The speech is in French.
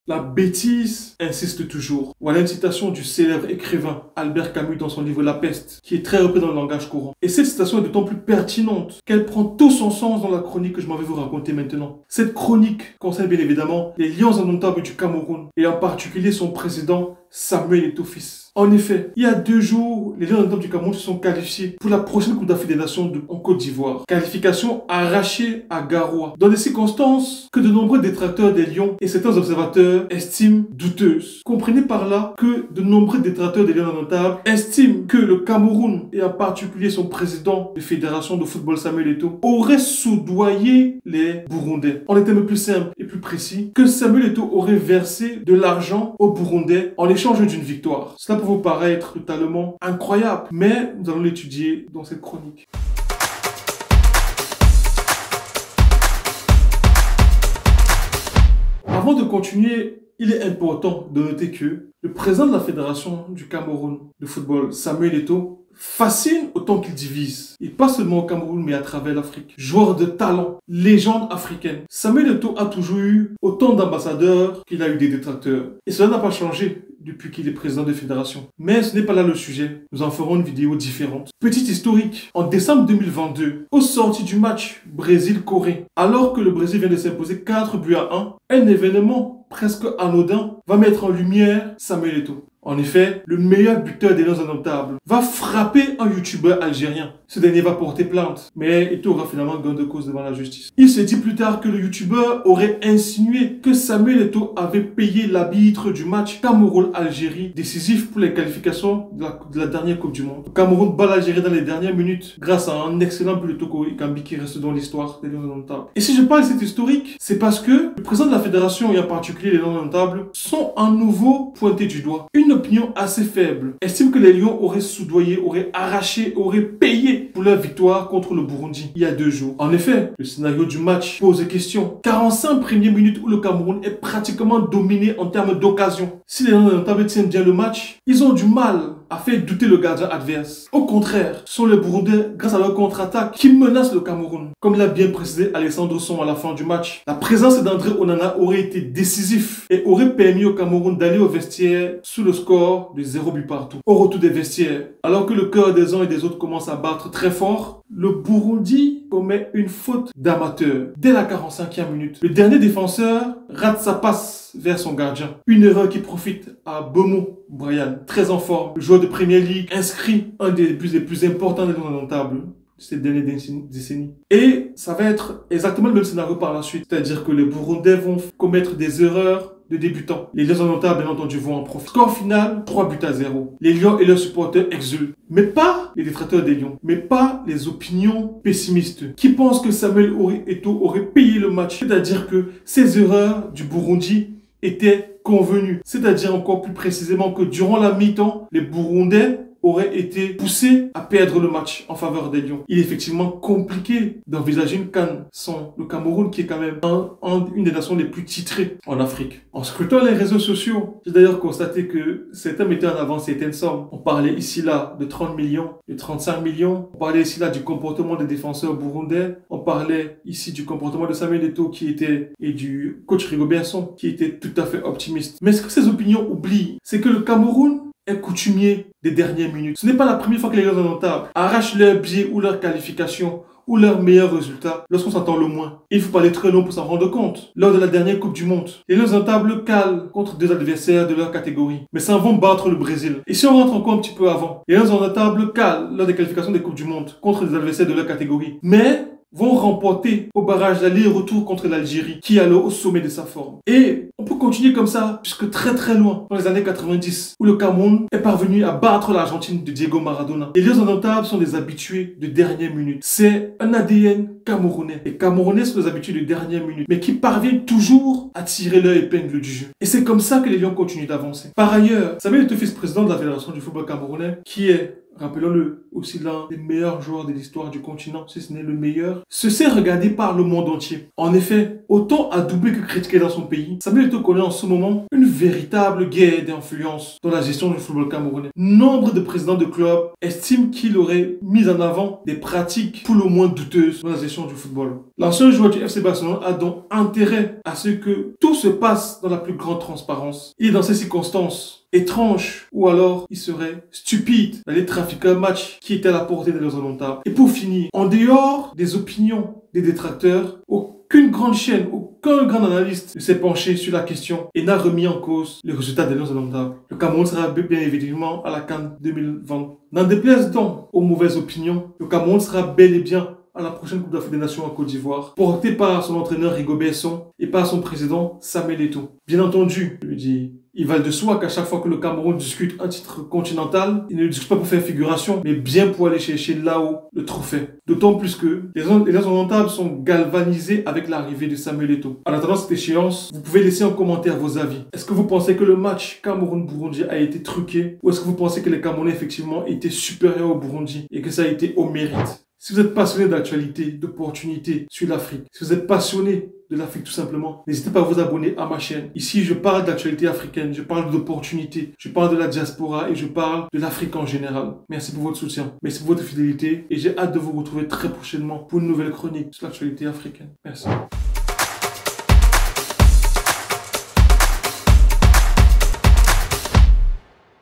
La bêtise insiste toujours. Voilà une citation du célèbre écrivain Albert Camus dans son livre La Peste, qui est très repris dans le langage courant. Et cette citation est d'autant plus pertinente qu'elle prend tout son sens dans la chronique que je m'en vais vous raconter maintenant. Cette chronique concerne bien évidemment les lions indomptables du Cameroun, et en particulier son président Samuel Eto'o-Fils. En effet, il y a 2 jours, les Lions indomptables du Cameroun se sont qualifiés pour la prochaine Coupe d'Afrique des Nations en Côte d'Ivoire. Qualification arrachée à Garoua, dans des circonstances que de nombreux détracteurs des Lions et certains observateurs estiment douteuses. Comprenez par là que de nombreux détracteurs des Lions indomptables estiment que le Cameroun, et en particulier son président de fédération de football Samuel Eto'o, aurait soudoyé les Burundais. En des termes plus simples et plus précis, que Samuel Eto'o aurait versé de l'argent aux Burundais en échange d'une victoire. Cela peut vous paraître totalement incroyable, mais nous allons l'étudier dans cette chronique. Avant de continuer, il est important de noter que le président de la Fédération du Cameroun de football, Samuel Eto'o, fascine autant qu'il divise. Et pas seulement au Cameroun, mais à travers l'Afrique. Joueur de talent, légende africaine. Samuel Eto'o a toujours eu autant d'ambassadeurs qu'il a eu des détracteurs. Et cela n'a pas changé depuis qu'il est président de fédération. Mais ce n'est pas là le sujet. Nous en ferons une vidéo différente. Petit historique. En décembre 2022, au sorti du match Brésil-Corée, alors que le Brésil vient de s'imposer 4-1, un événement presque anodin va mettre en lumière Samuel Eto'o. En effet, le meilleur buteur des Lions indomptables va frapper un youtubeur algérien. Ce dernier va porter plainte, mais Eto'o aura finalement gain de cause devant la justice. Il se dit plus tard que le youtubeur aurait insinué que Samuel Eto'o avait payé l'arbitre du match Cameroun-Algérie, décisif pour les qualifications de la dernière Coupe du Monde. Le Cameroun bat l'Algérie dans les dernières minutes grâce à un excellent but de Toko Ekambi qui reste dans l'histoire des Lions indomptables. Et si je parle de cet historique, c'est parce que le président de la fédération et en particulier les Lions indomptables sont à nouveau pointés du doigt. Une opinion assez faible estime que les Lions auraient soudoyé, auraient arraché, auraient payé pour leur victoire contre le Burundi il y a 2 jours. En effet, le scénario du match pose question. 45 premières minutes où le Cameroun est pratiquement dominé en termes d'occasion. Si les Lions indomptables tiennent bien le match, ils ont du mal à faire douter le gardien adverse. Au contraire, ce sont les Burundais, grâce à leur contre-attaque, qui menacent le Cameroun. Comme l'a bien précisé Alessandro Son à la fin du match, la présence d'André Onana aurait été décisif et aurait permis au Cameroun d'aller au vestiaire sous le score de 0 but partout. Au retour des vestiaires, alors que le cœur des uns et des autres commence à battre très fort, le Burundi commet une faute d'amateur. Dès la 45e minute, le dernier défenseur rate sa passe vers son gardien. Une erreur qui profite à Bemo Brian, très en forme, le joueur de Premier League, inscrit un des buts les plus importants des Lions indomptables ces dernières décennies. Et ça va être exactement le même scénario par la suite. C'est-à-dire que les Burundais vont commettre des erreurs de débutants. Les Lions indomptables, bien entendu, vont en profiter. Score final, 3-0. Les Lions et leurs supporters exultent. Mais pas les détracteurs des Lions. Mais pas les opinions pessimistes qui pensent que Samuel Eto'o aurait payé le match. C'est-à-dire que ces erreurs du Burundi étaient convenues. C'est-à-dire encore plus précisément que durant la mi-temps, les Burundais aurait été poussé à perdre le match en faveur des Lions. Il est effectivement compliqué d'envisager une CAN sans le Cameroun qui est quand même une des nations les plus titrées en Afrique. En scrutant les réseaux sociaux, j'ai d'ailleurs constaté que certains mettaient en avant certaines sommes. On parlait ici là de 30 millions, de 35 millions. On parlait ici là du comportement des défenseurs burundais. On parlait ici du comportement de Samuel Eto'o et du coach Rigobert Song qui était tout à fait optimiste. Mais ce que ces opinions oublient, c'est que le Cameroun est coutumier des dernières minutes. Ce n'est pas la première fois que les Lions indomptables arrachent leur billet ou leur qualification ou leurs meilleurs résultats lorsqu'on s'attend le moins. Il faut pas aller très long pour s'en rendre compte. Lors de la dernière Coupe du Monde, les Lions indomptables calent contre 2 adversaires de leur catégorie, mais s'en vont battre le Brésil. Et si on rentre encore un petit peu avant, les Lions indomptables calent lors des qualifications des Coupes du Monde contre des adversaires de leur catégorie, mais vont remporter au barrage d'aller-retour contre l'Algérie, qui est alors au sommet de sa forme. Et on peut continuer comme ça, jusque très loin, dans les années 90, où le Cameroun est parvenu à battre l'Argentine de Diego Maradona. Les Lions indomptables sont des habitués de dernière minute. C'est un ADN camerounais. Les Camerounais sont des habitués de dernière minute, mais qui parviennent toujours à tirer leur épingle du jeu. Et c'est comme ça que les Lions continuent d'avancer. Par ailleurs, Samuel Eto'o, vice-président de la Fédération du football camerounais, qui est, rappelons-le, aussi l'un des meilleurs joueurs de l'histoire du continent, si ce n'est le meilleur, se sait regardé par le monde entier. En effet, autant adoubé que critiqué dans son pays, Samuel Eto'o connaît en ce moment une véritable guerre d'influence dans la gestion du football camerounais. Nombre de présidents de clubs estiment qu'il aurait mis en avant des pratiques pour le moins douteuses dans la gestion du football. L'ancien joueur du FC Barcelone a donc intérêt à ce que tout se passe dans la plus grande transparence. Il est dans ces circonstances étranges, ou alors il serait stupide d'aller trafiquer un match qui était à la portée des indomptables. Et pour finir, en dehors des opinions des détracteurs, aucune grande chaîne, aucun grand analyste ne s'est penché sur la question et n'a remis en cause les résultats des indomptables. Le Cameroun sera bien évidemment à la CAN 2020. N'en déplaise donc aux mauvaises opinions, le Cameroun sera bel et bien à la prochaine Coupe d'Afrique des Nations en Côte d'Ivoire, porté par son entraîneur Rigo Besson et par son président Samuel Eto'o. Bien entendu, je lui dis, il va de soi qu'à chaque fois que le Cameroun discute un titre continental, il ne le discute pas pour faire figuration, mais bien pour aller chercher là-haut le trophée. D'autant plus que les indomptables sont galvanisés avec l'arrivée de Samuel Eto'o. En attendant cette échéance, vous pouvez laisser en commentaire vos avis. Est-ce que vous pensez que le match Cameroun-Burundi a été truqué, ou est-ce que vous pensez que les Camerounais effectivement étaient supérieurs au Burundi et que ça a été au mérite? Si vous êtes passionné d'actualité, d'opportunités sur l'Afrique, si vous êtes passionné de l'Afrique tout simplement, n'hésitez pas à vous abonner à ma chaîne. Ici, je parle d'actualité africaine, je parle d'opportunités, je parle de la diaspora et je parle de l'Afrique en général. Merci pour votre soutien, merci pour votre fidélité et j'ai hâte de vous retrouver très prochainement pour une nouvelle chronique sur l'actualité africaine. Merci.